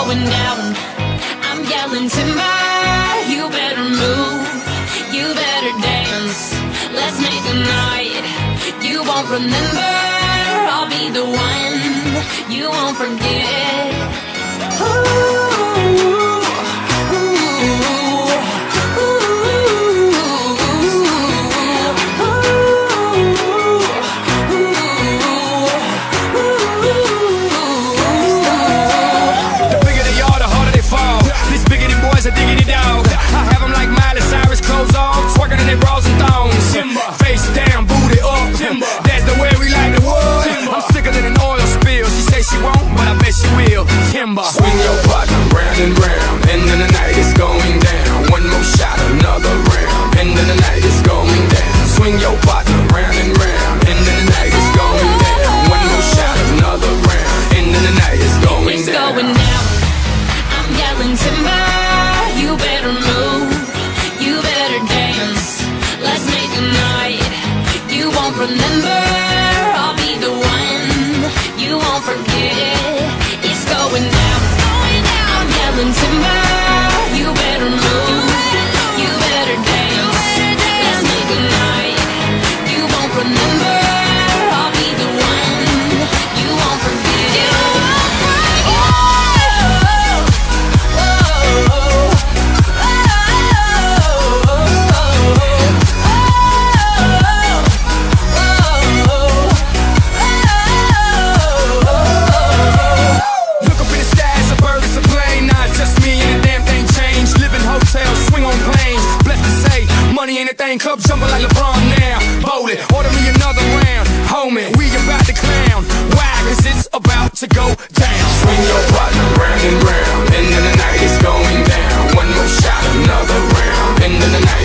going down. I'm yelling timber, you better move, you better dance. Let's make a night you won't remember. I'll be the one you won't forget. A diggity dog. I have them like Miley Cyrus, clothes off, twerking in their bras and thongs. Timber. Face down, booty up. Timber. That's the way we like the wood. Timber. I'm sicker than an oil spill. She say she won't, but I bet she will. Timber. Swing your partner round and round, and then the night is going down. One more shot, another round, and then the night is going down. Swing your partner round and round, and then the night is going down. One more shot, another round, and then the night is going down. It's going down. I'm yelling timber. You better move, you better dance. Let's make a night you won't remember. I'll be the one you won't forget. It's going down, I'm yelling timber. You better move, you better dance. Let's make a night you won't remember. I'll be the one you won't forget. Money ain't a thing, club jumping like LeBron now. Bowling, order me another round. Homie, we about to clown. Why? Cause it's about to go down. Swing your partner round and round, and then the night is going down. One more shot, another round, and then the night